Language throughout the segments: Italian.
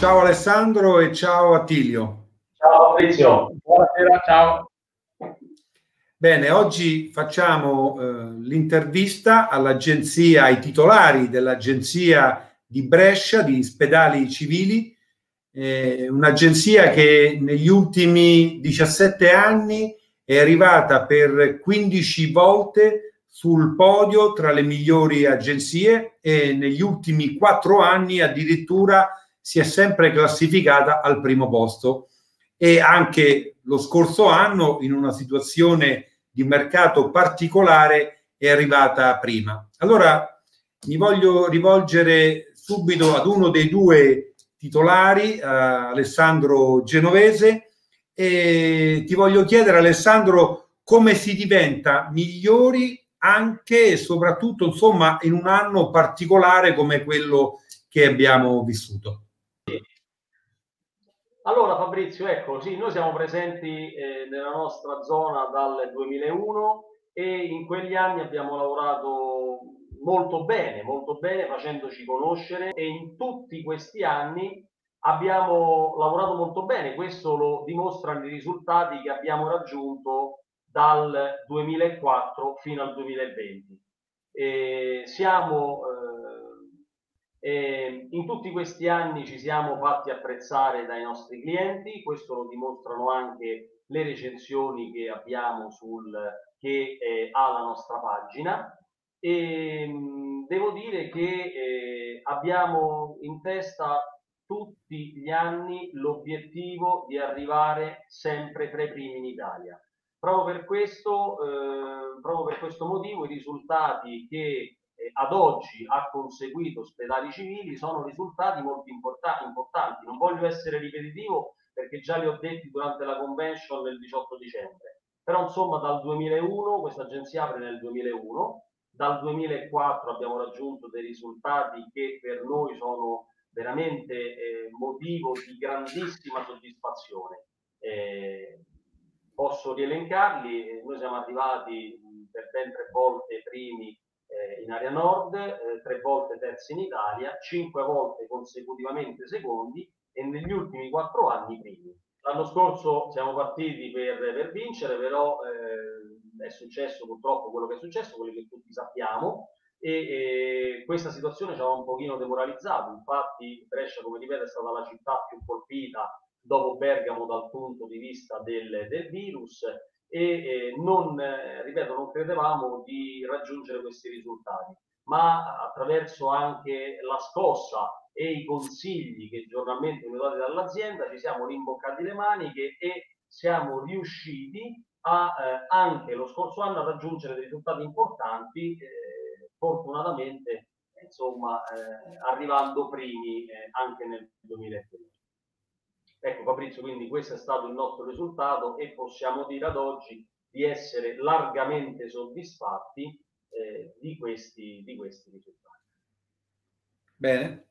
Ciao Alessandro e ciao Attilio. Ciao Fabrizio, buonasera, ciao. Bene, oggi facciamo l'intervista all'agenzia, ai titolari dell'agenzia di Brescia di Spedali Civili, un'agenzia che negli ultimi 17 anni è arrivata per 15 volte sul podio tra le migliori agenzie e negli ultimi 4 anni addirittura si è sempre classificata al primo posto, e anche lo scorso anno in una situazione di mercato particolare è arrivata prima. Allora mi voglio rivolgere subito ad uno dei due titolari, Alessandro Genovese, e ti voglio chiedere, Alessandro, come si diventa migliori anche e soprattutto, insomma, in un anno particolare come quello che abbiamo vissuto. Allora Fabrizio, ecco, sì, noi siamo presenti nella nostra zona dal 2001 e in quegli anni abbiamo lavorato molto bene facendoci conoscere, e in tutti questi anni abbiamo lavorato molto bene. Questo lo dimostrano i risultati che abbiamo raggiunto dal 2004 fino al 2020. In tutti questi anni ci siamo fatti apprezzare dai nostri clienti, questo lo dimostrano anche le recensioni che abbiamo ha la nostra pagina, e devo dire che abbiamo in testa tutti gli anni l'obiettivo di arrivare sempre tra i primi in Italia. Proprio per questo motivo i risultati che ad oggi ha conseguito Spedali Civili sono risultati molto importanti. Non voglio essere ripetitivo perché già li ho detti durante la convention del 18 dicembre, però insomma dal 2001, questa agenzia apre nel 2001, dal 2004 abbiamo raggiunto dei risultati che per noi sono veramente motivo di grandissima soddisfazione. Posso rielencarli. Noi siamo arrivati per ben 3 volte primi in area nord, 3 volte terzi in Italia, 5 volte consecutivamente secondi e negli ultimi 4 anni primi. L'anno scorso siamo partiti per vincere, però è successo purtroppo quello che è successo, quello che tutti sappiamo, e questa situazione ci aveva un pochino demoralizzato. Infatti Brescia, come ripeto, è stata la città più colpita dopo Bergamo dal punto di vista del virus, e non credevamo di raggiungere questi risultati, ma attraverso anche la scossa e i consigli che giornalmente vengono dati dall'azienda ci siamo rimboccati le maniche e siamo riusciti anche lo scorso anno a raggiungere dei risultati importanti, fortunatamente insomma arrivando primi anche nel 2013. Ecco Fabrizio, quindi questo è stato il nostro risultato e possiamo dire ad oggi di essere largamente soddisfatti di questi risultati. Bene.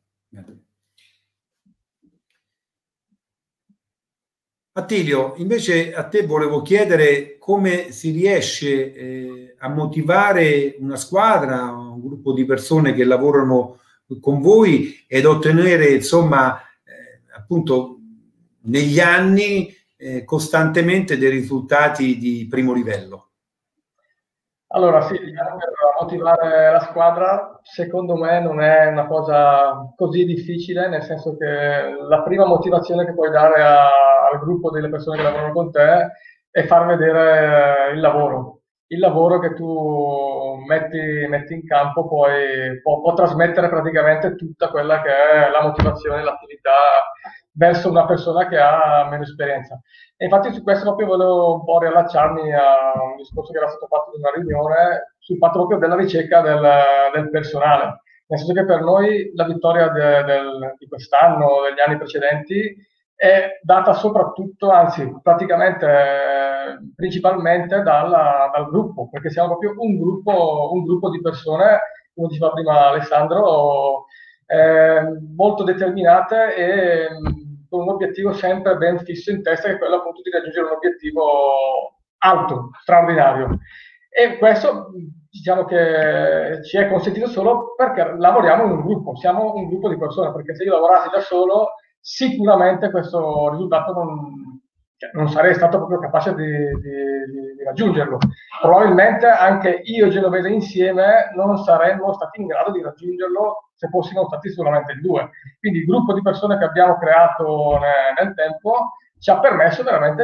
Attilio, invece a te volevo chiedere come si riesce a motivare una squadra, un gruppo di persone che lavorano con voi ed ottenere, insomma, appunto negli anni costantemente dei risultati di primo livello. Allora sì, diciamo che per motivare la squadra secondo me non è una cosa così difficile, nel senso che la prima motivazione che puoi dare al gruppo delle persone che lavorano con te è far vedere il lavoro che tu metti in campo, poi può trasmettere praticamente tutta quella che è la motivazione, l'attività verso una persona che ha meno esperienza. E infatti su questo proprio volevo un po' riallacciarmi a un discorso che era stato fatto in una riunione sul fatto proprio della ricerca del personale. Nel senso che per noi la vittoria di quest'anno, degli anni precedenti, è data soprattutto, anzi praticamente principalmente dal gruppo, perché siamo proprio un gruppo di persone, come diceva prima Alessandro, molto determinate e con un obiettivo sempre ben fisso in testa, che è quello appunto di raggiungere un obiettivo alto, straordinario. E questo diciamo che ci è consentito solo perché lavoriamo in un gruppo, siamo un gruppo di persone, perché se io lavorassi da solo sicuramente questo risultato non sarei stato proprio capace di raggiungerlo. Probabilmente anche io e Genovese insieme non saremmo stati in grado di raggiungerlo se fossimo stati solamente in due. Quindi il gruppo di persone che abbiamo creato nel tempo ci ha permesso veramente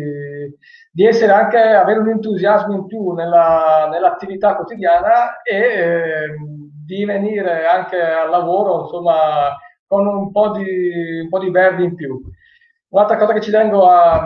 di essere anche, avere un entusiasmo in più nell'attività quotidiana e di venire anche al lavoro, insomma, con un po' di verdi in più. Un'altra cosa che ci tengo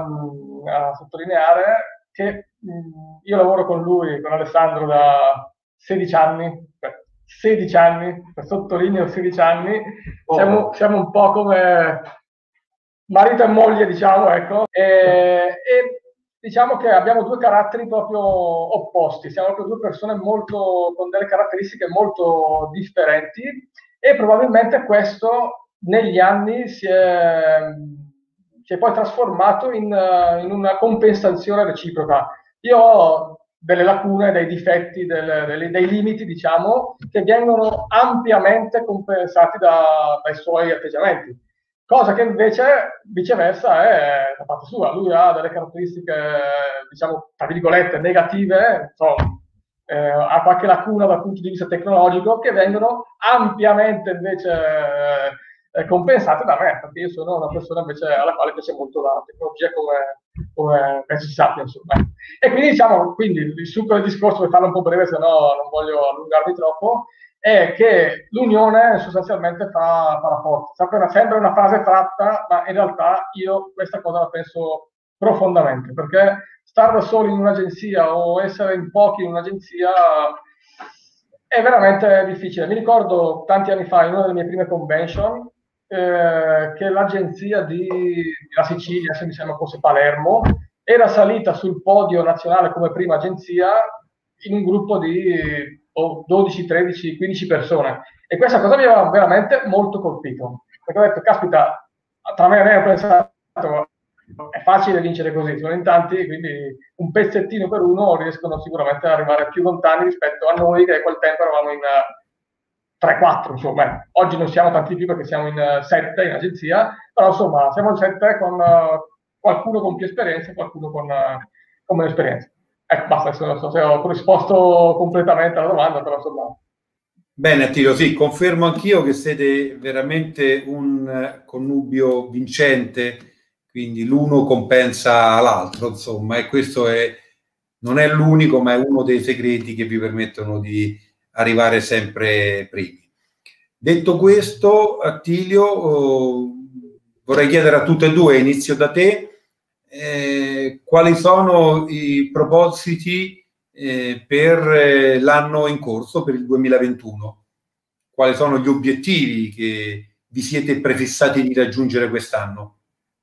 a sottolineare è che io lavoro con lui, con Alessandro, da 16 anni, 16 anni, sottolineo 16 anni, siamo un po' come marito e moglie, diciamo, ecco, e diciamo che abbiamo due caratteri proprio opposti, siamo proprio due persone con delle caratteristiche molto differenti e probabilmente questo negli anni si è poi trasformato in una compensazione reciproca. Io ho delle lacune, dei difetti, dei limiti, diciamo, che vengono ampiamente compensati dai suoi atteggiamenti. Cosa che invece, viceversa, è da parte sua. Lui ha delle caratteristiche, diciamo, tra virgolette, negative, ha qualche lacuna dal punto di vista tecnologico, che vengono ampiamente invece compensate da me, perché io sono una persona invece alla quale piace molto la tecnologia come penso si sappia, insomma. E quindi, diciamo, il succo del discorso, per farlo un po' breve, se no non voglio allungarmi troppo, è che l'unione sostanzialmente fa la forza. Sembra una frase tratta, ma in realtà io questa cosa la penso profondamente, perché stare da soli in un'agenzia o essere in pochi in un'agenzia è veramente difficile. Mi ricordo tanti anni fa, in una delle mie prime convention, che l'agenzia della Sicilia, se mi sembra fosse Palermo, era salita sul podio nazionale come prima agenzia in un gruppo di 12, 13, 15 persone. E questa cosa mi aveva veramente molto colpito. Perché ho detto, caspita, tra me e me ho pensato, è facile vincere così, sono in tanti, quindi un pezzettino per uno riescono sicuramente ad arrivare più lontani rispetto a noi che a quel tempo eravamo in 3-4, insomma. Oggi non siamo tanti più perché siamo in 7 in agenzia, però insomma siamo in 7 con qualcuno con più esperienza e qualcuno con meno esperienza. Ecco, basta, non so se ho risposto completamente alla domanda, però insomma... Bene, Attilio, sì, confermo anch'io che siete veramente un connubio vincente, quindi l'uno compensa l'altro, insomma, e questo non è l'unico, ma è uno dei segreti che vi permettono di arrivare sempre primi. Detto questo, Attilio, vorrei chiedere a tutte e due, inizio da te, quali sono i propositi per l'anno in corso, per il 2021? Quali sono gli obiettivi che vi siete prefissati di raggiungere quest'anno?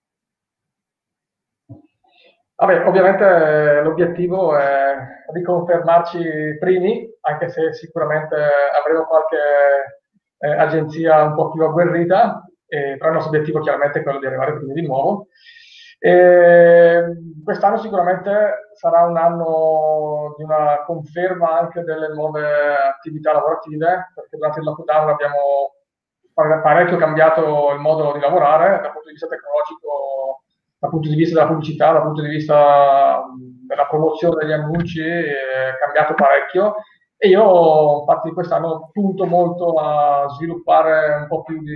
Vabbè, ovviamente l'obiettivo è riconfermarci primi, anche se sicuramente avremo qualche agenzia un po' più agguerrita, però il nostro obiettivo chiaramente è quello di arrivare primi di nuovo. Quest'anno sicuramente sarà un anno di una conferma anche delle nuove attività lavorative, perché durante il lockdown abbiamo parecchio cambiato il modo di lavorare dal punto di vista tecnologico, dal punto di vista della pubblicità, dal punto di vista della promozione degli annunci, è cambiato parecchio. E io infatti quest'anno punto molto a sviluppare un po' più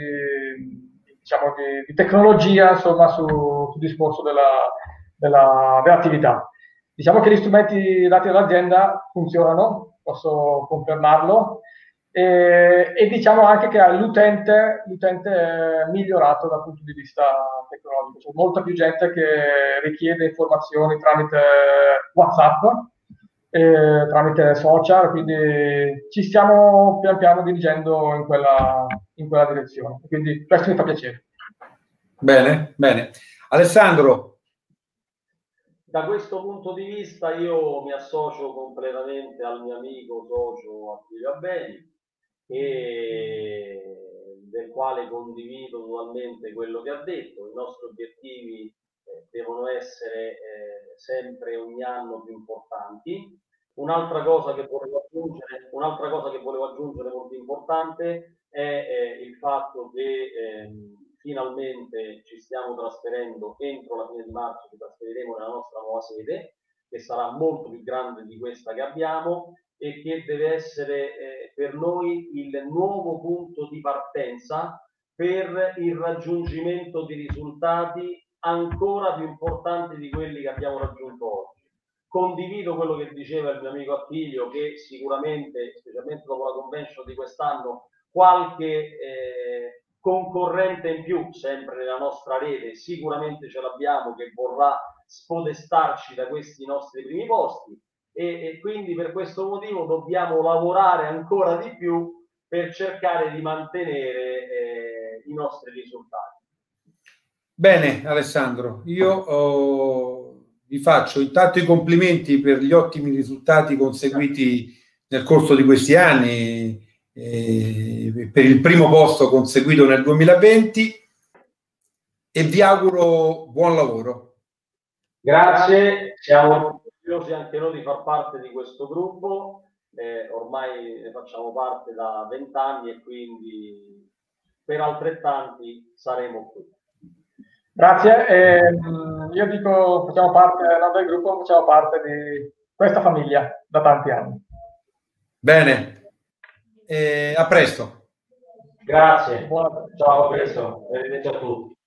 di tecnologia, insomma, sul discorso dell'attività. Diciamo che gli strumenti dati dall'azienda funzionano, posso confermarlo, e diciamo anche che l'utente è migliorato dal punto di vista tecnologico. C'è molta più gente che richiede informazioni tramite WhatsApp, tramite social, quindi ci stiamo pian piano dirigendo in quella direzione. Quindi questo mi fa piacere. Bene, bene. Alessandro. Da questo punto di vista io mi associo completamente al mio amico socio Attilio Abbeni, del quale condivido totalmente quello che ha detto. I nostri obiettivi devono essere sempre ogni anno più importanti. Un'altra cosa che volevo aggiungere molto importante è il fatto che finalmente ci stiamo trasferendo, entro la fine di marzo ci trasferiremo nella nostra nuova sede, che sarà molto più grande di questa che abbiamo e che deve essere per noi il nuovo punto di partenza per il raggiungimento di risultati ancora più importanti di quelli che abbiamo raggiunto oggi. Condivido quello che diceva il mio amico Attilio, che sicuramente, specialmente dopo la convention di quest'anno, qualche concorrente in più, sempre nella nostra rete, sicuramente ce l'abbiamo, che vorrà spodestarci da questi nostri primi posti e quindi per questo motivo dobbiamo lavorare ancora di più per cercare di mantenere i nostri risultati. Bene, Alessandro, io vi faccio intanto i complimenti per gli ottimi risultati conseguiti nel corso di questi anni, per il primo posto conseguito nel 2020 e vi auguro buon lavoro. Grazie, siamo orgogliosi anche noi di far parte di questo gruppo, ormai ne facciamo parte da 20 anni e quindi per altrettanti saremo qui. Grazie, io dico facciamo parte del gruppo, facciamo parte di questa famiglia da tanti anni. Bene, a presto. Grazie, ciao, a presto, arrivederci a tutti.